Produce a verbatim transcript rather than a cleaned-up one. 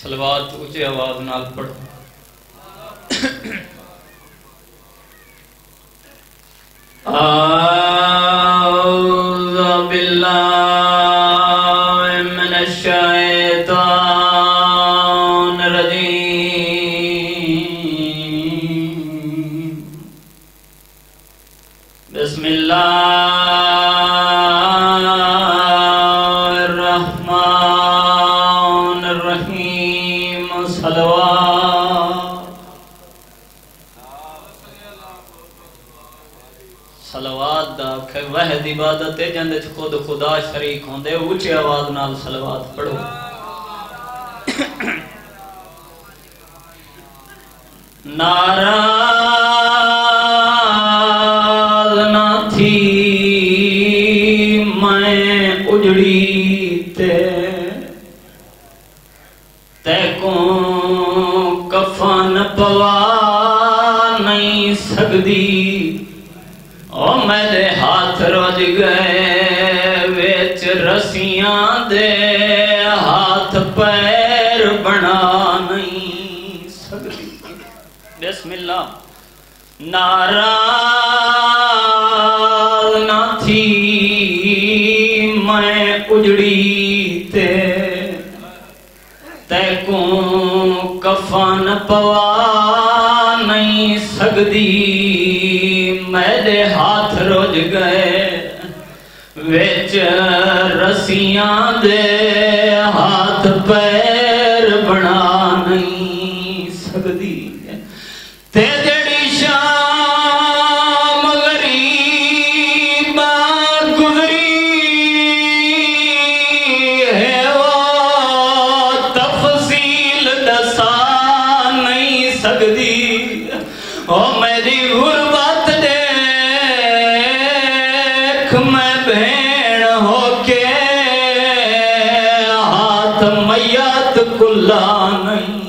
صلوات اونچی آواز نال پڑھو. اعوذ باللہ من الشیطان الرجیم. بسم اللہ الرحمن الرحیم. صلوات صلوات دا کہ وحد عبادت ہے جندے چ خود خدا شریک ہوندے. اونچی آواز نال صلوات پڑھو. ناراض نہ تھی میں اجڑی تے تے کو کفن پوا نہیں سکدی. او میرے ہاتھ رج گئے وچ رسیاں دے ہاتھ پیر بنا نہیں سکدی. بسم اللہ. ناراض نہ تھی میں اجڑی تے تے کو کفن پوا نہیں سکدی. میرے ہاتھ رج گئے وچ رسیاں دے ہاتھ پیر بنا نہیں سکدی. تے جڑی شام غریب گزری ہے وہ تفصیل دسا نہیں سکدی. او میری غربت دیکھ میں بھین ہو کے ہاتھ میت کلا نہیں